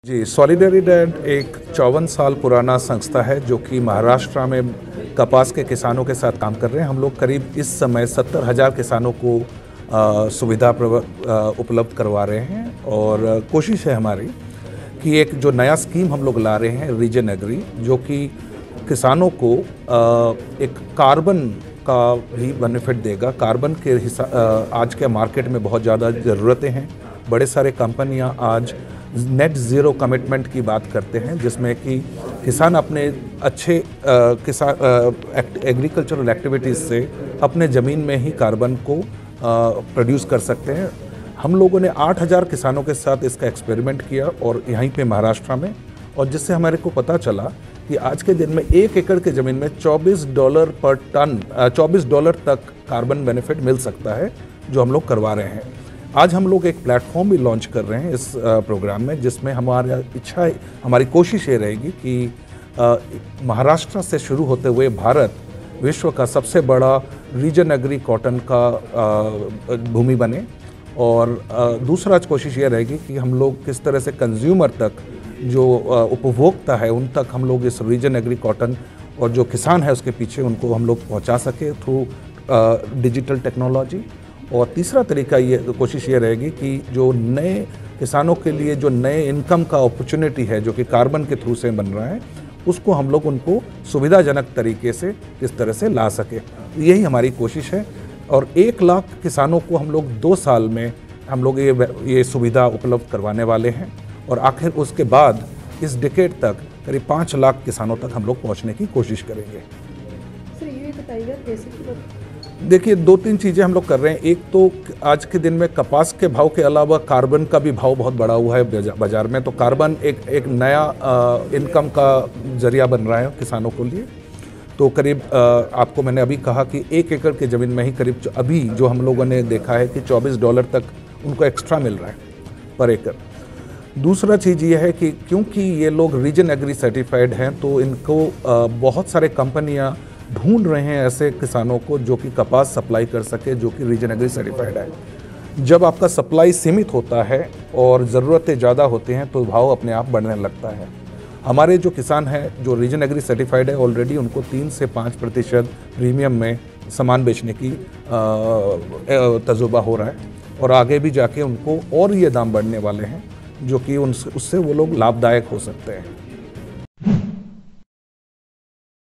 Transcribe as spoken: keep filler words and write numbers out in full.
जी, सॉलिडेरिडेड एक चौवन साल पुराना संस्था है जो कि महाराष्ट्र में कपास के किसानों के साथ काम कर रहे हैं। हम लोग करीब इस समय सत्तर हज़ार किसानों को आ, सुविधा उपलब्ध करवा रहे हैं और आ, कोशिश है हमारी कि एक जो नया स्कीम हम लोग ला रहे हैं रीजन एग्री, जो कि किसानों को आ, एक कार्बन का भी बेनिफिट देगा। कार्बन के हिस्सा आज के मार्केट में बहुत ज़्यादा ज़रूरतें हैं। बड़े सारे कंपनियां आज नेट ज़ीरो कमिटमेंट की बात करते हैं, जिसमें कि किसान अपने अच्छे किसान एग्रीकल्चरल एक्टिविटीज़ से अपने ज़मीन में ही कार्बन को प्रोड्यूस कर सकते हैं। हम लोगों ने आठ हज़ार किसानों के साथ इसका एक्सपेरिमेंट किया और यहीं पे महाराष्ट्र में, और जिससे हमारे को पता चला कि आज के दिन में एक एकड़ के ज़मीन में चौबीस डॉलर पर टन चौबीस डॉलर तक कार्बन बेनिफिट मिल सकता है, जो हम लोग करवा रहे हैं। आज हम लोग एक प्लेटफॉर्म भी लॉन्च कर रहे हैं इस प्रोग्राम में, जिसमें हमारी इच्छा हमारी कोशिश ये रहेगी कि महाराष्ट्र से शुरू होते हुए भारत विश्व का सबसे बड़ा रीजन एग्री कॉटन का भूमि बने। और दूसरा कोशिश ये रहेगी कि हम लोग किस तरह से कंज्यूमर तक, जो उपभोक्ता है उन तक हम लोग इस रीजन एग्री कॉटन और जो किसान है उसके पीछे उनको हम लोग पहुंचा सके थ्रू डिजिटल टेक्नोलॉजी। और तीसरा तरीका ये कोशिश ये रहेगी कि जो नए किसानों के लिए जो नए इनकम का अपॉर्चुनिटी है जो कि कार्बन के थ्रू से बन रहा है, उसको हम लोग उनको सुविधाजनक तरीके से किस तरह से ला सके, यही हमारी कोशिश है। और एक लाख किसानों को हम लोग दो साल में हम लोग ये ये सुविधा उपलब्ध करवाने वाले हैं, और आखिर उसके बाद इस डिकेड तक करीब पाँच लाख किसानों तक हम लोग पहुँचने की कोशिश करेंगे। सर ये बताइएगा कैसे? देखिए, दो तीन चीज़ें हम लोग कर रहे हैं। एक तो आज के दिन में कपास के भाव के अलावा कार्बन का भी भाव बहुत बढ़ा हुआ है बाज़ार में, तो कार्बन एक एक नया आ, इनकम का जरिया बन रहा है किसानों के लिए। तो करीब आ, आपको मैंने अभी कहा कि एक एकड़ के ज़मीन में ही करीब अभी जो हम लोगों ने देखा है कि चौबीस डॉलर तक उनको एक्स्ट्रा मिल रहा है पर एकड़। दूसरा चीज़ ये है कि क्योंकि ये लोग रीजन एग्री सर्टिफाइड हैं, तो इनको आ, बहुत सारे कंपनियाँ ढूंढ रहे हैं ऐसे किसानों को जो कि कपास सप्लाई कर सके, जो कि रीजन एग्री सर्टिफाइड है। जब आपका सप्लाई सीमित होता है और ज़रूरतें ज़्यादा होती हैं तो भाव अपने आप बढ़ने लगता है। हमारे जो किसान हैं जो रीजन एग्री सर्टिफाइड है, ऑलरेडी उनको तीन से पाँच प्रतिशत प्रीमियम में सामान बेचने की तजुर्बा हो रहा है, और आगे भी जाके उनको और ये दाम बढ़ने वाले हैं, जो कि उनसे उससे वो लोग लाभदायक हो सकते हैं।